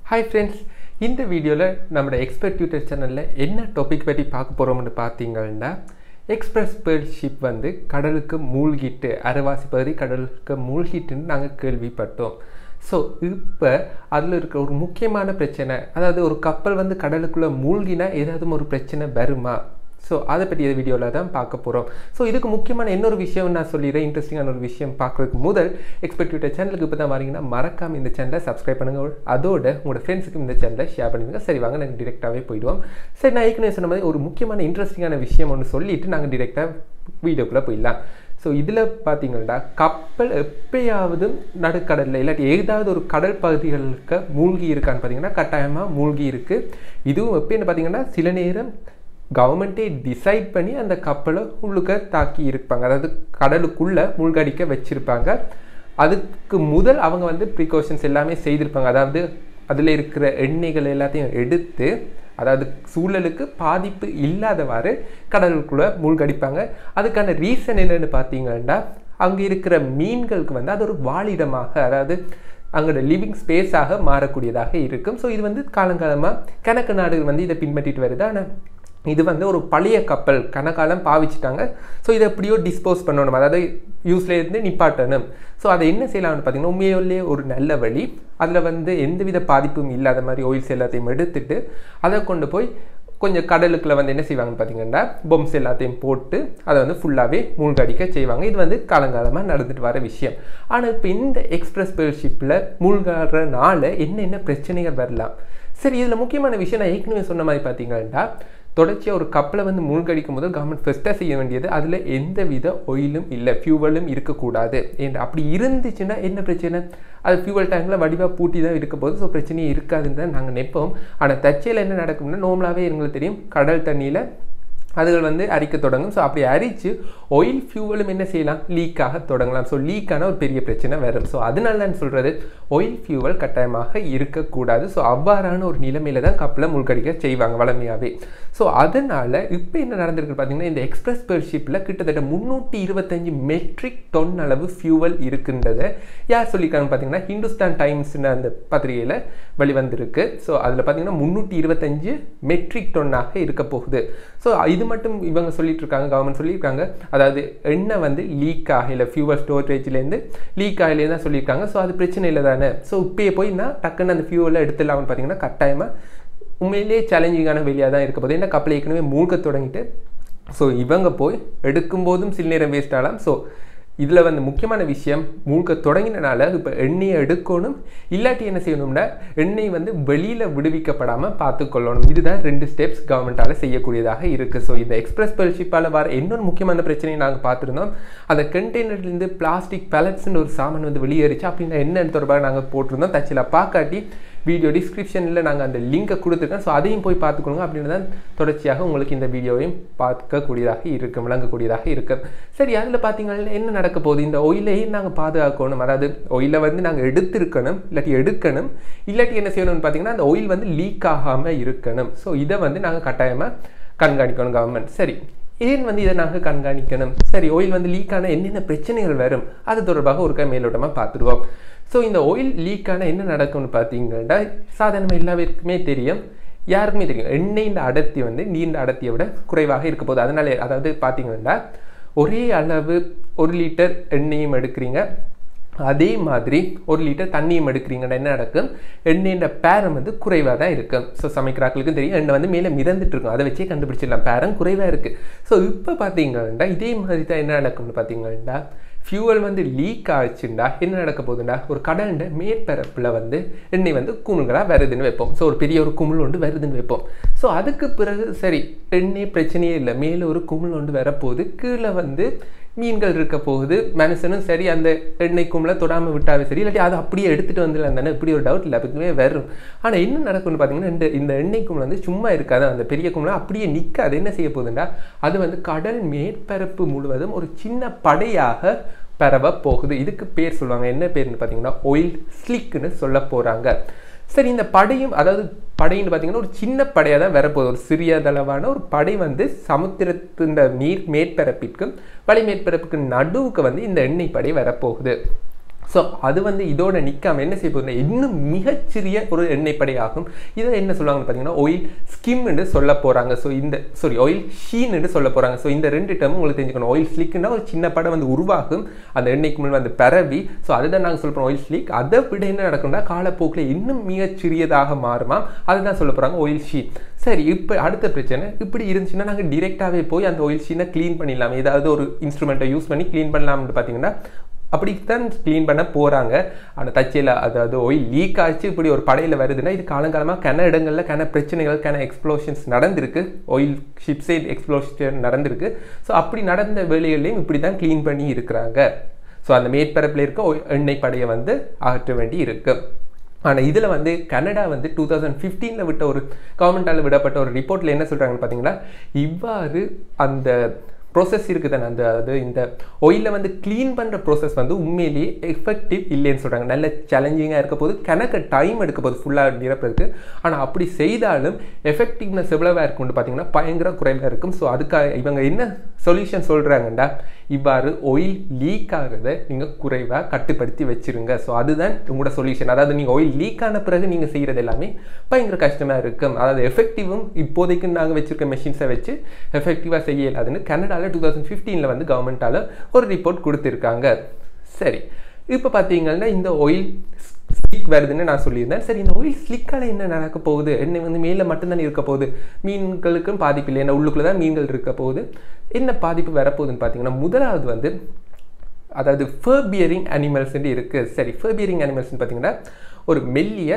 Hi friends, இந்த வீடியோல நம்ம எக்ஸ்பர்ட் டியூட்டர் சேனல்ல என்ன டாபிக் பத்தி பார்க்க போறோம்னு பாத்தீங்கன்னா எக்ஸ்பிரஸ் பேர்ல் ஷிப் வந்து கடலுக்கு மூழ்கிட்டு அரைவாசி பகுதி கடலுக்கு மூழ்கிட்டுன்னு நாங்க கேள்விப்பட்டோம். ஸோ இப்போ அதில் இருக்கிற ஒரு முக்கியமான பிரச்சனை, அதாவது ஒரு கப்பல் வந்து கடலுக்குள்ளே மூழ்கினா ஏதாவது ஒரு பிரச்சனை வருமா? ஸோ அதை பற்றி இந்த வீடியோவில் தான் பார்க்க போகிறோம். ஸோ இதுக்கு முக்கியமான இன்னொரு விஷயம் நான் சொல்லிடுறேன். இன்ட்ரெஸ்டிங்கான ஒரு விஷயம் பார்க்குறதுக்கு முதல் எக்ஸ்பர்ட் டியூட்டர் சேனலுக்கு இப்போ தான் வரீங்கன்னா மறக்காமல் இந்த சேனலை சப்ஸ்கிரைப் பண்ணுங்கள். அதோட உங்களோட ஃப்ரெண்ட்ஸுக்கு இந்த சேனலை ஷேர் பண்ணுங்கள். சரி வாங்க நாங்கள் டிரெக்டாகவே போயிடுவோம். சரி, நான் ஏற்கனவே சொன்ன மாதிரி ஒரு முக்கியமான இன்ட்ரெஸ்டிங்கான விஷயம் ஒன்று சொல்லிவிட்டு நாங்கள் டிரெக்டாக வீடியோக்குள்ளே போயிடலாம். ஸோ இதில் பார்த்தீங்கன்னா கப்பல் எப்பயாவது நடுக்கடலில் இல்லாட்டி ஏதாவது ஒரு கடல் பகுதிகளுக்கு மூழ்கி இருக்கான்னு பார்த்தீங்கன்னா கட்டாயமாக மூழ்கி இருக்குது. இதுவும் எப்படின்னு பார்த்தீங்கன்னா சில நேரம் கவர்மெண்ட்டே டிசைட் பண்ணி அந்த கப்பலை உள்ளுக்க தாக்கி இருப்பாங்க, அதாவது கடலுக்குள்ளே மூழ்கடிக்க வச்சுருப்பாங்க. அதுக்கு முதல் அவங்க வந்து ப்ரிகாஷன்ஸ் எல்லாமே செய்திருப்பாங்க, அதாவது அதில் இருக்கிற எண்ணெய்கள் எல்லாத்தையும் எடுத்து அதாவது சூழலுக்கு பாதிப்பு இல்லாதவாறு கடலுக்குள்ளே மூழ்கடிப்பாங்க. அதுக்கான ரீசன் என்னென்னு பார்த்தீங்கன்னா அங்கே இருக்கிற மீன்களுக்கு வந்து அது ஒரு வாழிடமாக, அதாவது அங்களோட லிவிங் ஸ்பேஸாக மாறக்கூடியதாக இருக்கும். ஸோ இது வந்து காலங்காலமாக கணக்கு நாடுகள் வந்து இதை பின்பற்றிட்டு வருது. ஆனால் இது வந்து ஒரு பழைய கப்பல் கணக்காலம் பாவிச்சிட்டாங்க. ஸோ இதை எப்படியோ டிஸ்போஸ் பண்ணணும், அதாவது யூஸ்லேருந்து நிப்பாட்டணும். ஸோ அதை என்ன செய்யலாம்னு பார்த்தீங்கன்னா உண்மையிலே ஒரு நல்ல வழி, அதில் வந்து எந்தவித பாதிப்பும் இல்லாத மாதிரி ஆயில்ஸ் எல்லாத்தையும் எடுத்துட்டு அதை கொண்டு போய் கொஞ்சம் கடலுக்குள்ளே வந்து என்ன செய்வாங்கன்னு பார்த்தீங்கன்னா பொம்ஸ் எல்லாத்தையும் போட்டு அதை வந்து ஃபுல்லாகவே மூழ்கடிக்க செய்வாங்க. இது வந்து காலங்காலமாக நடந்துட்டு வர விஷயம். ஆனால் இப்போ இந்த எக்ஸ்பிரஸ் பேர்ல் ஷிப்பில் மூழ்கிறனால என்னென்ன பிரச்சனைகள் வரலாம்? சரி, இதில் முக்கியமான விஷயம் நான் ஏற்கனவே சொன்ன மாதிரி பார்த்தீங்கன்னா தொடர்ச்சியாக ஒரு கப்பலை வந்து மூழ்கடிக்கும் போது கவர்மெண்ட் ஃபஸ்ட்டாக செய்ய வேண்டியது அதில் எந்தவித ஆயிலும் இல்லை, ஃபியூவலும் இருக்கக்கூடாது. ஏன்னா அப்படி இருந்துச்சுன்னா என்ன பிரச்சனை, அது ஃபியூவல் டேங்கில் வடிவாக பூட்டி தான் இருக்க போது. ஸோ பிரச்சனையே இருக்காதுன்னு தான் நாங்கள் நினைப்போம். ஆனால் தற்செயலில் என்ன நடக்கும்னா நார்மலாகவே எங்களுக்கு தெரியும் கடல் தண்ணியில் அதுகள் வந்து அரிக்க தொடங்கும். ஸோ அப்படி அரித்து ஆயில் ஃபியூவலும் என்ன செய்யலாம், லீக்காக தொடங்கலாம். ஸோ லீக்கான ஒரு பெரிய பிரச்சனை வரும். ஸோ அதனால தான் சொல்கிறது ஆயில் ஃபியூவல் கட்டாயமாக இருக்கக்கூடாது. ஸோ அவ்வாறான ஒரு நிலைமையில தான் கப்பலை மூழ்கடிக்க செய்வாங்க வளமையாகவே. ஸோ அதனால் இப்போ என்ன நடந்திருக்கு பார்த்தீங்கன்னா இந்த எக்ஸ்பிரஸ் பேர்ல் ஷிப்பில் கிட்டத்தட்ட 325 மெட்ரிக் டன் அளவு ஃபியூவல் இருக்குன்றதை யார் சொல்லியிருக்காங்கன்னு பார்த்தீங்கன்னா ஹிந்துஸ்தான் டைம்ஸ்னு அந்த பத்திரிகையில் வெளிவந்திருக்கு. ஸோ அதில் பார்த்தீங்கன்னா 325 மெட்ரிக் டன்னாக இருக்க போகுது. ஸோ இது மட்டும் இவங்க சொல்லிட்டு இருக்காங்க, கவர்மெண்ட் சொல்லியிருக்காங்க, அதாவது எண்ணெய் வந்து லீக் ஆகல, ஃபியூவல் ஸ்டோரேஜ்லேருந்து லீக் ஆகலேன்னு தான் சொல்லியிருக்காங்க. ஸோ அது பிரச்சனை இல்லை தானே. ஸோ இப்பயே போய் நான் டக்குன்னு அந்த ஃபியூவலை எடுத்துடலாம்னு பார்த்தீங்கன்னா கட்டாயமாக உண்மையிலேயே சேலஞ்சிங்கான வெளியாக தான் இருக்க போகுது. ஏன்னா கப்பலை ஏற்கனவே மூழ்க தொடங்கிட்டு ஸோ இவங்க போய் எடுக்கும்போதும் சில நேரம் வேஸ்ட் ஆகலாம். ஸோ இதில் வந்து முக்கியமான விஷயம் மூழ்க தொடங்கினால இப்போ எண்ணெயை எடுக்கணும், இல்லாட்டி என்ன செய்யணும்னா எண்ணெய் வந்து வெளியில் விடுவிக்கப்படாமல் பார்த்துக்கொள்ளணும். இதுதான் 2 ஸ்டெப்ஸ் கவர்மெண்ட்டால் செய்யக்கூடியதாக இருக்குது. ஸோ இந்த எக்ஸ்பிரஸ் பேர்ல் ஷிப்பால் வர இன்னொரு முக்கியமான பிரச்சனையை நாங்கள் பார்த்துருந்தோம். அந்த கண்டெய்னர்லேருந்து பிளாஸ்டிக் பேலட்ஸ்ன்னு ஒரு சாமான் வந்து வெளியேறிச்சு அப்படின்னா என்னென்னு தொடர்பாக நாங்கள் போட்டிருந்தோம். தச்சில் பார்க்காட்டி வீடியோ டிஸ்கிரிப்ஷனில் நாங்கள் அந்த லிங்கை கொடுத்துருக்கோம். ஸோ அதையும் போய் பார்த்துக்கணுங்க. அப்படின்னு தான் தொடர்ச்சியாக உங்களுக்கு இந்த வீடியோவையும் பார்க்கக்கூடியதாக இருக்கும், விளங்கக்கூடியதாக இருக்கும். சரி, அதில் பார்த்தீங்கன்னா என்ன நடக்க போகுது, இந்த ஆயிலையும் நாங்கள் பாதுகாக்கணும். அதாவது ஆயிலை வந்து நாங்கள் எடுத்துருக்கணும், இல்லாட்டி என்ன செய்யணும்னு பார்த்தீங்கன்னா அந்த ஆயில் வந்து லீக் ஆகாமல் இருக்கணும். ஸோ இதை வந்து நாங்கள் கட்டாயமாக கண்காணிக்கணும் கவர்மெண்ட். சரி, ஏன் வந்து இதை நாங்கள் கண்காணிக்கணும்? சரி, ஆயில் வந்து லீக் ஆனால் என்னென்ன பிரச்சனைகள் வரும் அது தொடர்பாக ஒரு மேலோட்டமாக பார்த்துடுவோம். ஸோ இந்த ஆயில் லீக்கான என்ன நடக்கும்னு பார்த்தீங்கன்னா சாதாரணமாக எல்லாருக்குமே தெரியும், யாருக்குமே தெரியும், எண்ணெயின் அடர்த்தி வந்து நீண்ட அடர்த்தியை விட குறைவாக இருக்க போகுது. அதனால அதாவது பார்த்தீங்கன்னா ஒரே அளவு 1 லிட்டர் எண்ணெயும் எடுக்கிறீங்க, அதே மாதிரி 1 லிட்டர் தண்ணியும் எடுக்கிறீங்கன்னா என்ன நடக்கும், எண்ணெயின் பேரம் வந்து குறைவாக தான் இருக்கும். ஸோ சமைக்கிறாக்களுக்கும் தெரியும் எண்ணெய் வந்து மேலே மிதந்துட்டு இருக்கும், அதை வச்சே கண்டுபிடிச்சிடலாம் பேரம் குறைவாக இருக்குது. ஸோ இப்போ பார்த்தீங்கன்னா இதே மாதிரி தான் என்ன நடக்கும்னு பார்த்தீங்கன்னா ஃபியூவல் வந்து லீக் ஆச்சுண்டா என்ன நடக்க போகுதுண்டா ஒரு கடல்ட மேற்பரப்பில் வந்து எண்ணெய் வந்து குமிழ்களாக வருதுன்னு வைப்போம். ஸோ ஒரு பெரிய ஒரு குமிழ் ஒன்று வருதுன்னு வைப்போம். ஸோ அதுக்கு பிறகு சரி எண்ணெய் பிரச்சனையே இல்லை, மேலே ஒரு குமிழ் ஒன்று வரப்போகுது, கீழே வந்து மீன்கள் இருக்க போகுது, மனுஷனும் சரி அந்த எண்ணெய் குமிழை தொடாமல் விட்டாவே சரி, இல்லாட்டி அதை அப்படியே எடுத்துகிட்டு வந்துடலாம் தானே, இப்படி ஒரு டவுட் இல்லை அப்பவே வரும். ஆனால் என்ன நடக்கும்னு பார்த்தீங்கன்னா இந்த எண்ணெய் குமிழ் வந்து சும்மா இருக்காது, அந்த பெரிய குமிழை அப்படியே நிற்காது. என்ன செய்ய போகுதுண்டா அது வந்து கடல் மேற்பரப்பு முழுவதும் ஒரு சின்ன படையாக பரவ போகுது. இதுக்கு பேர் சொல்லுவாங்க, என்ன பேர்னு பார்த்தீங்கன்னா ஆயில் ஸ்லிக்னு சொல்ல போகிறாங்க. சரி, இந்த படையும் அதாவது படைன்னு பார்த்தீங்கன்னா ஒரு சின்ன படையாக தான் வரப்போகுது, ஒரு சிறியதளவான ஒரு படை வந்து சமுத்திரத்தின் நீர் மேற்பரப்பிற்கும் வளி மேற்பரப்புக்கு நடுவுக்கு வந்து இந்த எண்ணெய் படை வரப்போகுது. ஸோ அது வந்து இதோட நிற்காமல் என்ன செய்ய போகுதுன்னா இன்னும் மிகச்சிறிய ஒரு எண்ணெய் படை ஆகும். இதை என்ன சொல்லுவாங்கன்னு பார்த்தீங்கன்னா ஆயில் ஸ்கிம்னு சொல்ல போகிறாங்க. ஸோ ஆயில் ஷீன்னு சொல்ல போகிறாங்க. ஸோ இந்த 2 டேர்மும் உங்களுக்கு தெரிஞ்சுக்கணும். ஆயில் ஸ்லிக்னா ஒரு சின்ன படம் வந்து உருவாகும் அந்த எண்ணெய்க்கு முன் வந்து பரவி. ஸோ அதுதான் நாங்கள் சொல்கிறோம் ஆயில் ஸ்லிக். அதை விட என்ன நடக்கும்னா காலப்போக்கில் இன்னும் மிகச்சிறியதாக மாறுமா, அதுதான் சொல்ல போகிறாங்க ஆயில் ஷீட். சரி, இப்போ அடுத்த பிரச்சனை இப்படி இருந்துச்சுன்னா நாங்கள் டிரெக்டாகவே போய் அந்த ஆயில் ஷீனை க்ளீன் பண்ணிடலாம், ஏதாவது ஒரு இன்ஸ்ட்ருமெண்ட்டை யூஸ் பண்ணி க்ளீன் பண்ணலாம்னு பார்த்தீங்கன்னா அப்படித்தான் க்ளீன் பண்ண போகிறாங்க. ஆனால் தச்சையில் அதாவது ஆயில் லீக் ஆச்சு இப்படி ஒரு படையில் வருதுன்னா இது காலங்காலமாக கன இடங்களில் பிரச்சனைகள் எக்ஸ்ப்ளோஷன்ஸ் நடந்திருக்கு, ஆயில் ஷிப் சைட் எக்ஸ்ப்ளோஷன் நடந்திருக்கு. ஸோ அப்படி நடந்த வேலைகளையும் இப்படி தான் க்ளீன் பண்ணி இருக்கிறாங்க. ஸோ அந்த மேற்பரப்பில் இருக்க எண்ணெய் படையை வந்து அகற்ற வேண்டி இருக்கு. ஆனால் இதில் வந்து கனடா வந்து 2015 விட்ட ஒரு கவர்மெண்டால் விடப்பட்ட ஒரு ரிப்போர்ட்டில் என்ன சொல்கிறாங்கன்னு பார்த்தீங்கன்னா இவ்வாறு அந்த ப்ரோசஸ் இருக்குது தானே இந்த ஆயிலை வந்து க்ளீன் பண்ணுற ப்ரோசஸ் வந்து உண்மையிலேயே எஃபெக்டிவ் இல்லைன்னு சொல்கிறாங்க. நல்ல சேலஞ்சிங்காக இருக்க போது டைம் எடுக்க போது ஃபுல்லாக நிரப்புறதுக்கு. ஆனால் அப்படி செய்தாலும் எஃபெக்டிவ்னஸ் எவ்வளவாக இருக்கும்னு பார்த்தீங்கன்னா பயங்கர குறைவாக இருக்கும். ஸோ அதுக்காக இவங்க என்ன சொல்யூஷன் சொல்கிறாங்கண்டா இவ்வாறு ஆயில் லீக் ஆகிறத நீங்கள் குறைவாக கட்டுப்படுத்தி வச்சுருங்க. ஸோ அதுதான் உங்களோட சொல்யூஷன். அதாவது நீங்கள் ஆயில் லீக் ஆன பிறகு நீங்கள் செய்கிறது எல்லாமே பயங்கர கஷ்டமாக இருக்கும். அதாவது எஃபெக்டிவும் இப்போதைக்கு நாங்கள் வச்சுருக்க மெஷின்ஸை வச்சு எஃபெக்டிவாக செய்ய இல்லாதுன்னு கனடாவில் 2015 வந்து கவர்மெண்ட்டால் ஒரு ரிப்போர்ட் கொடுத்துருக்காங்க. சரி, இப்போ பார்த்தீங்கன்னா இந்த ஆயில் ஸ்லிக் வருதுன்னு நான் சொல்லியிருந்தேன். சரி, இந்த ஆயில் ஸ்லிக்கால் என்ன நடக்க போகுது, எண்ணெய் வந்து மேலே மட்டும்தான் இருக்க போகுது, மீன்களுக்கும் பாதிப்பு இல்லை, ஏன்னா உள்ளுக்குள்ளே தான் மீன்கள் இருக்க போகுது. என்ன பாதிப்பு வரப்போகுதுன்னு பார்த்தீங்கன்னா முதலாவது வந்து அதாவது ஃபர் பியரிங் அனிமல்ஸ்ன்னு இருக்குது. சரி, ஃபர் பியரிங் அனிமல்ஸ்ன்னு பார்த்தீங்கன்னா ஒரு மெல்லிய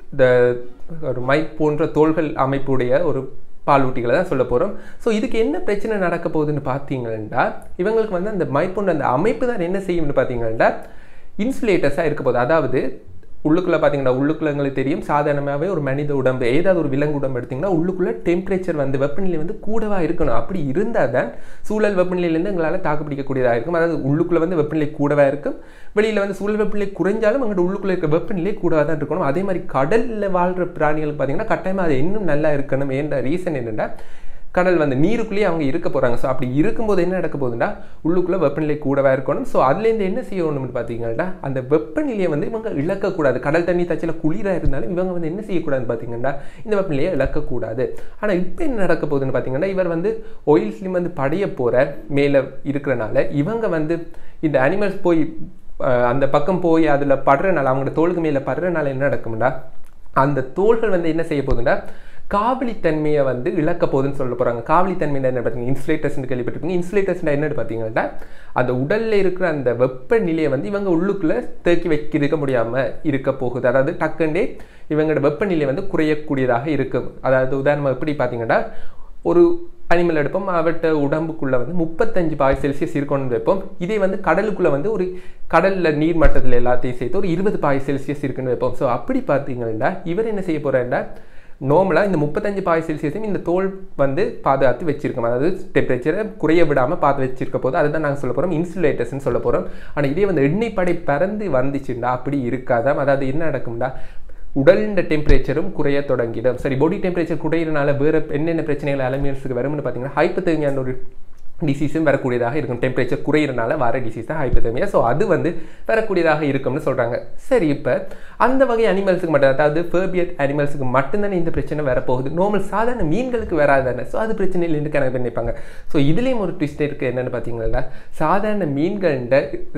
ஒரு மை போன்ற தோள்கள் அமைப்புடைய ஒரு பாலூட்டிகளை தான் சொல்ல போகிறோம். ஸோ இதுக்கு என்ன பிரச்சனை நடக்க போகுதுன்னு பார்த்தீங்கன்னா இவங்களுக்கு வந்து அந்த மை போன்ற அந்த அமைப்பு தான் என்ன செய்யும்னு பார்த்தீங்கன்னா இன்சுலேட்டர்ஸாக இருக்க போகுது. அதாவது உள்ளுக்குள்ளே பார்த்தீங்கன்னா உள்ளுக்குள்ள எங்களுக்கு தெரியும் சாதாரணமாகவே ஒரு மனித உடம்பு ஏதாவது ஒரு விலங்கு உடம்பு எடுத்திங்கன்னா உள்ளுக்குள்ளே டெம்பரேச்சர் வந்து வெப்பநிலை வந்து கூடவாக இருக்கணும். அப்படி இருந்தால் தான் சூழல் வெப்பநிலையிலேருந்து எங்களால் தாக்குப்பிடிக்கக்கூடியதாக இருக்கும். அதாவது உள்ளுக்குள்ளே வந்து வெப்பநிலை கூடவாக இருக்கும், வெளியில் வந்து சூழல் வெப்பநிலை குறைஞ்சாலும் அங்கிட்ட உள்ளுக்குள்ளே இருக்க வெப்பநிலை கூடவாக தான் இருக்கணும். அதே மாதிரி கடலில் வாழ்கிற பிராணிகளுக்கு பார்த்தீங்கன்னா கட்டாயமாக அது இன்னும் நல்லா இருக்கணும். என்ற ரீசன் என்னென்னா கடல் வந்து நீருக்குள்ளேயே அவங்க இருக்க போகிறாங்க. ஸோ அப்படி இருக்கும்போது என்ன நடக்க போகுதுன்னா உள்ளுக்குள்ளே வெப்பநிலை கூடவாக இருக்கணும். ஸோ அதுலேருந்து என்ன செய்யணும்னு பார்த்தீங்கன்னா அந்த வெப்பநிலையை வந்து இவங்க இழக்கக்கூடாது. கடல் தண்ணி தச்சில் குளிராக இருந்தாலும் இவங்க வந்து என்ன செய்யக்கூடாதுன்னு பார்த்தீங்கன்னா இந்த வெப்பநிலையை இழக்கக்கூடாது. ஆனால் இப்போ என்ன நடக்க போகுதுன்னு பார்த்தீங்கன்னா இவர் வந்து ஆயில் ஸ்லிம் வந்து படைய போகிற மேலே இருக்கிறனால இவங்க வந்து இந்த அனிமல்ஸ் போய் அந்த பக்கம் போய் அதில் படுறனால அவங்களோட தோளுக்கு மேலே படுறனால என்ன நடக்கும்னா அந்த தோள்கள் வந்து என்ன செய்ய போகுதுன்னா காவலித்தன்மையை வந்து இழக்க போகுதுன்னு சொல்ல போகிறாங்க. காவலித்தன்மை என்ன பார்த்தீங்கன்னா இன்சுலேட்டர்ஸ்ன்னு கேள்விப்பட்டிருப்பீங்க. இன்சுலேட்டர்ஸ்னா என்னன்னு பார்த்தீங்கன்னா அந்த உடலில் இருக்கிற அந்த வெப்பநிலையை வந்து இவங்க உள்ளுக்குள்ளே தேக்கி வைக்க முடியாமல் இருக்க போகுது. அதாவது டக்குண்டே இவங்களோட வெப்பநிலை வந்து குறையக்கூடியதாக இருக்கும். அதாவது உதாரணமாக எப்படி பார்த்தீங்கன்னா ஒரு அனிமல் எடுப்போம், அவட்ட உடம்புக்குள்ளே வந்து 35°C இருக்கணும்னு வைப்போம். இதே வந்து கடலுக்குள்ளே வந்து ஒரு கடலில் நீர் மட்டத்தில் எல்லாத்தையும் சேர்த்து ஒரு 20°C இருக்குன்னு வைப்போம். ஸோ அப்படி பார்த்தீங்கன்னா இவர் என்ன செய்ய போகிறாருன்னா நார்மலாக இந்த 35°C இந்த தோல் வந்து பாதுகாத்து வச்சிருக்கோம். அதாவது டெம்பரேச்சரை குறைய விடாமல் பார்த்து வச்சிருக்க போது அதுதான் நாங்கள் சொல்ல போகிறோம் இன்சுலேட்டர்ஸ்ன்னு சொல்ல போகிறோம். ஆனால் இதே வந்து எண்ணெய் படை பறந்து வந்துச்சுன்னா அப்படி இருக்காதான். அதாவது என்ன நடக்கும்னா உடலின் டெம்பரேச்சரும் குறைய தொடங்கிடும். சரி, பாடி டெம்பரேச்சர் குறையிறனால வேறு என்னென்ன பிரச்சனைகள் அனிமல்ஸுக்கு வரும்னு பார்த்தீங்கன்னா ஹைப்போதெர்மியான ஒரு டிசீஸும் வரக்கூடியதாக இருக்கும். டெம்பரேச்சர் குறையிறனால வர டிசீஸ் தான் ஹைப்போதெர்மியா. ஸோ அது வந்து வரக்கூடியதாக இருக்கும்னு சொல்கிறாங்க. சரி, இப்போ அந்த வகை அனிமல்ஸுக்கு மட்டும் அதாவது ஃபர்பியட் அனிமல்ஸுக்கு மட்டும்தானே இந்த பிரச்சனை வரப்போகுது, நார்மல் சாதாரண மீன்களுக்கு வராது தானே. ஸோ அது பிரச்சனை இல்லைன்னு கணக்கு நினைப்பாங்க. ஸோ இதுலேயும் ஒரு ட்விஸ்ட் இருக்குது. என்னென்னு பார்த்தீங்கன்னா சாதாரண மீன்கள்ட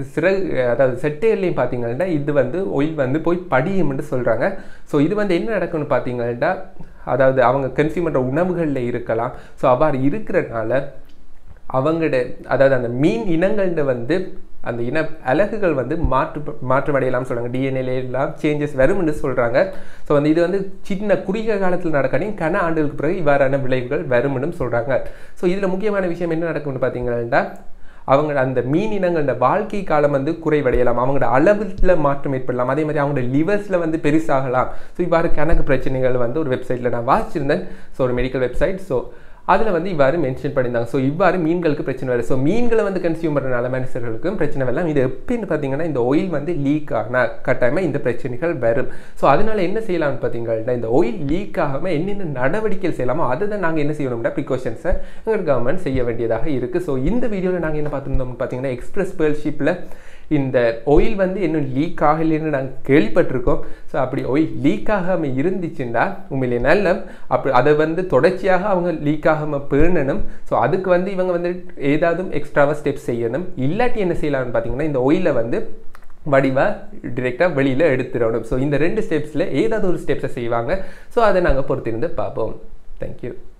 அதாவது செட்டைகள்லையும் பார்த்தீங்கன்னா இது வந்து ஆயில் வந்து போய் படியும்னு சொல்கிறாங்க. ஸோ இது வந்து என்ன நடக்கும்னு பார்த்தீங்கன்னா அதாவது அவங்க கன்சியூம் பண்ணுற உணவுகளில் இருக்கலாம். ஸோ அவ்வாறு இருக்கிறதுனால அவங்களோட அதாவது அந்த மீன் இனங்கள்ட வந்து அந்த இன அலகுகள் வந்து மாற்றமடையலாம்னு சொல்கிறாங்க. டிஎன்ஏல எல்லாம் சேஞ்சஸ் வரும்னு சொல்கிறாங்க. ஸோ வந்து இது வந்து சின்ன குறுகிய காலத்தில் நடக்காட்டியும் கன ஆண்டுகளுக்கு பிறகு இவ்வாறான விளைவுகள் வரும்னு சொல்கிறாங்க. ஸோ இதில் முக்கியமான விஷயம் என்ன நடக்கும்னு பார்த்தீங்கன்னா அவங்க அந்த மீன் இனங்களோட வாழ்க்கை காலம் வந்து குறைவடையலாம், அவங்களோட அளவில் மாற்றம் ஏற்படலாம், அதே மாதிரி அவங்களோட லிவர்ஸில் வந்து பெருசாகலாம். ஸோ இவ்வாறு கணக்கு பிரச்சனைகள் வந்து ஒரு வெப்சைட்டில் நான் வாசிச்சிருந்தேன். ஸோ ஒரு மெடிக்கல் வெப்சைட். ஸோ அதில் வந்து இவ்வாறு மென்ஷன் பண்ணியிருந்தாங்க. ஸோ இவ்வாறு மீன்களுக்கு பிரச்சனை வருது. ஸோ மீன்களை வந்து கன்சியூம் பண்ணுறதுனால மனுஷர்களுக்கும் பிரச்சனை வரலாம். இது எப்படின்னு பார்த்தீங்கன்னா இந்த ஆயில் வந்து லீக் ஆனால் கட்டாயமாக இந்த பிரச்சனைகள் வரும். ஸோ அதனால என்ன செய்யலாம்னு பார்த்தீங்கன்னா இந்த ஆயில் லீக் ஆகாமல் என்னென்ன நடவடிக்கைகள் செய்யலாமோ அதை தான் நாங்கள் என்ன செய்யணும்னா ப்ரிகாஷன்ஸை எங்கள் கவர்மெண்ட் செய்ய வேண்டியதாக இருக்குது. ஸோ இந்த வீடியோவில் நாங்கள் என்ன பார்த்துருந்தோம்னு பார்த்தீங்கன்னா எக்ஸ்பிரஸ் பேர்ல் ஷிப்பில் இந்த ஆயில் வந்து இன்னும் லீக் ஆகலைன்னு நாங்கள் கேள்விப்பட்டிருக்கோம். ஸோ அப்படி ஆயில் லீக் ஆகாமல் இருந்துச்சுன்னா உண்மையிலே நல்ல அப்படி அதை வந்து தொடர்ச்சியாக அவங்க லீக் ஆகாமல் பேணணும். ஸோ அதுக்கு வந்து இவங்க வந்து ஏதாவது எக்ஸ்ட்ராவாக ஸ்டெப்ஸ் செய்யணும். இல்லாட்டி என்ன செய்யலாம்னு பார்த்தீங்கன்னா இந்த ஆயிலை வந்து வடிவாக டிரெக்டாக வெளியில் எடுத்துடணும். ஸோ இந்த 2 ஸ்டெப்ஸில் ஏதாவது ஒரு ஸ்டெப்ஸை செய்வாங்க. ஸோ அதை நாங்கள் பொறுத்திருந்து பார்ப்போம். தேங்க்யூ.